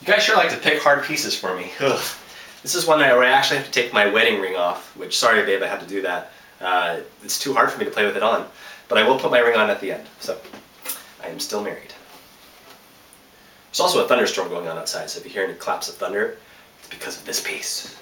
You guys sure like to pick hard pieces for me. Ugh. This is one where I actually have to take my wedding ring off, which, sorry babe, I had to do that. It's too hard for me to play with it on. But I will put my ring on at the end, so I am still married. There's also a thunderstorm going on outside, so if you hear any claps of thunder, it's because of this piece.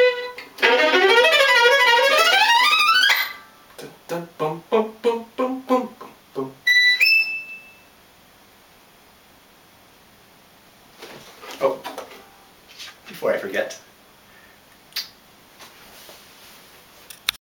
Bum, bum, bum, bum, bum.